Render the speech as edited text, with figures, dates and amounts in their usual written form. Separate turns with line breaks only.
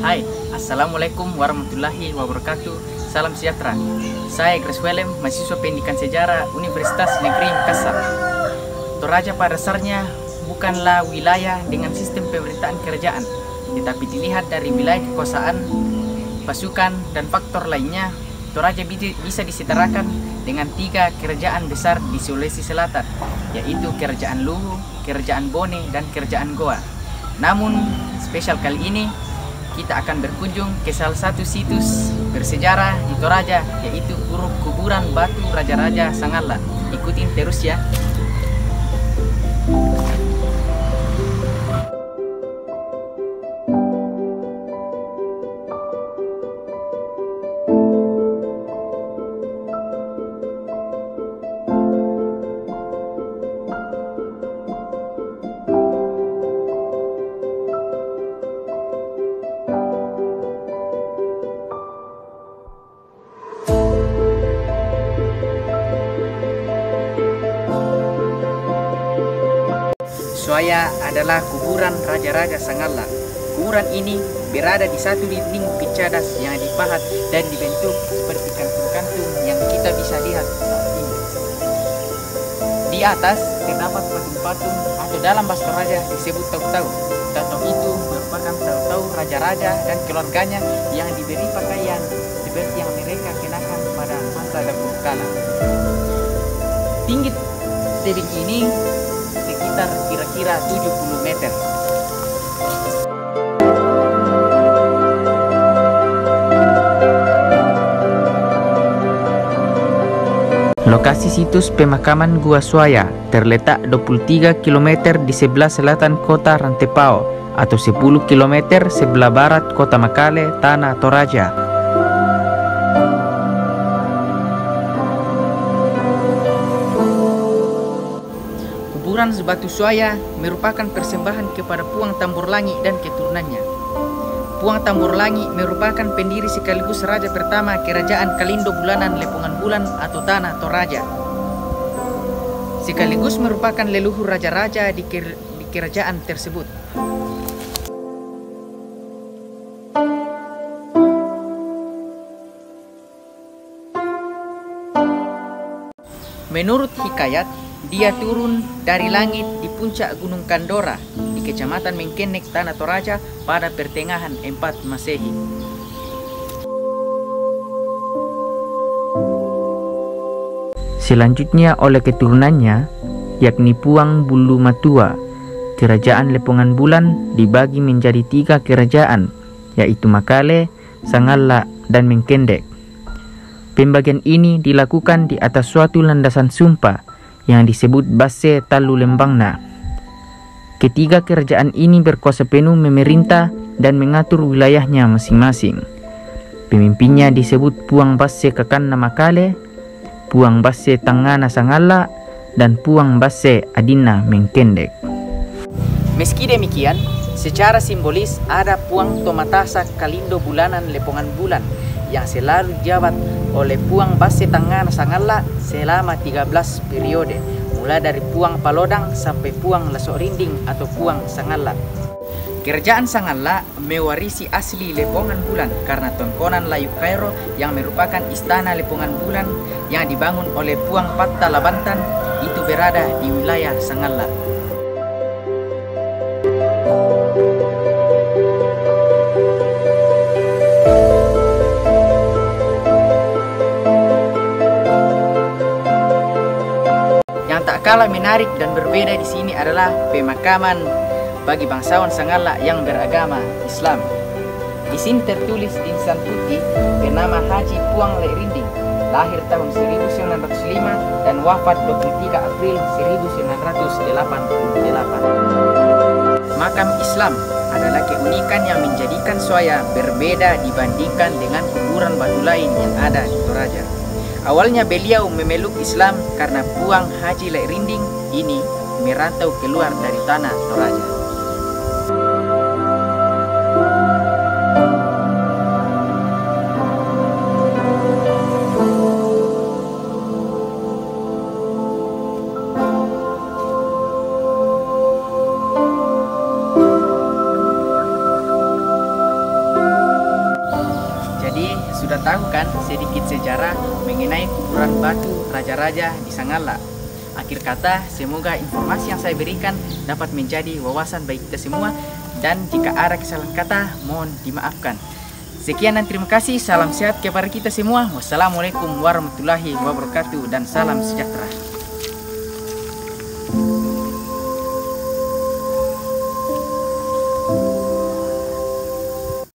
Hai, Assalamualaikum warahmatullahi wabarakatuh. Salam sejahtera. Saya Grace Willem, mahasiswa pendidikan sejarah Universitas Negeri Makassar. Toraja pada dasarnya bukanlah wilayah dengan sistem pemerintahan kerajaan, tetapi dilihat dari wilayah kekuasaan, pasukan, dan faktor lainnya. Toraja bisa disetarakan dengan 3 kerajaan besar di Sulawesi Selatan, yaitu Kerajaan Luhu, Kerajaan Bone, dan Kerajaan Goa. Namun, spesial kali ini kita akan berkunjung ke salah satu situs bersejarah di Toraja, yaitu kuburan batu Raja-Raja Sangalla. Ikutin terus ya. Suaya adalah kuburan Raja-Raja Sangalla. Kuburan ini berada di satu dinding picadas yang dipahat dan dibentuk seperti kantung-kantung yang kita bisa lihat saat ini. Di atas terdapat patung-patung atau dalam bahasa Toraja disebut tau-tau. Tau-tau itu merupakan tau-tau raja-raja dan keluarganya yang diberi pakaian seperti yang mereka kenakan pada masa dahulu kala. Tinggi tebing ini sekitar kira-kira 70 meter. Lokasi situs pemakaman Gua Suaya terletak 23 km di sebelah selatan kota Rantepao atau 10 km sebelah barat kota Makale, Tanah Toraja. Kuburan Batu Suaya merupakan persembahan kepada Puang Tamborlangi dan keturunannya. Puang Tamborlangi merupakan pendiri sekaligus raja pertama Kerajaan Kalindo Bulanan Lepongan Bulan atau Tanah Toraja. Sekaligus merupakan leluhur raja-raja di kerajaan tersebut. Menurut hikayat, dia turun dari langit di puncak Gunung Kandora di Kecamatan Mengkenek, Tanah Toraja pada pertengahan 4 Masehi. Selanjutnya oleh keturunannya, yakni Puang Bulu Matua, Kerajaan Lepongan Bulan dibagi menjadi 3 kerajaan, yaitu Makale, Sangalla, dan Mengkendek. Pembagian ini dilakukan di atas suatu landasan sumpah yang disebut Base Talu Lembangna. Ketiga kerajaan ini berkuasa penuh memerintah dan mengatur wilayahnya masing-masing. Pemimpinnya disebut Puang Base Kakanna Makale, Puang Base Tangana Sangalla, dan Puang Base Adina Mengkendek. Meski demikian, secara simbolis ada Puang Tomatasa Kalindo Bulanan Lepongan Bulan yang selalu jabat oleh Puang Base Tangana Sangalla selama 13 periode, mulai dari Puang Palodang sampai Puang Lasok Rinding atau Puang Sangalla. Kerajaan Sangalla mewarisi asli Lepongan Bulan karena tongkonan Layu Kairo yang merupakan istana Lepongan Bulan yang dibangun oleh Puang Patta Labantan itu berada di wilayah Sangalla. Kalah menarik dan berbeda di sini adalah pemakaman bagi bangsawan Sangalla yang beragama Islam. Di sini tertulis di nisan putih bernama Haji Puang Lek Rinding, lahir tahun 1905 dan wafat 23 April 1988. Makam Islam adalah keunikan yang menjadikan Suaya berbeda dibandingkan dengan kuburan batu lain yang ada di Toraja. Awalnya beliau memeluk Islam karena Puang Haji Lek Rinding ini merantau keluar dari Tanah Toraja. tahu kan sedikit sejarah mengenai kuburan batu raja-raja di Sangala. Akhir kata, semoga informasi yang saya berikan dapat menjadi wawasan bagi kita semua, dan jika ada kesalahan kata, mohon dimaafkan. Sekian dan terima kasih. Salam sehat kepada kita semua. Wassalamualaikum warahmatullahi wabarakatuh dan salam sejahtera.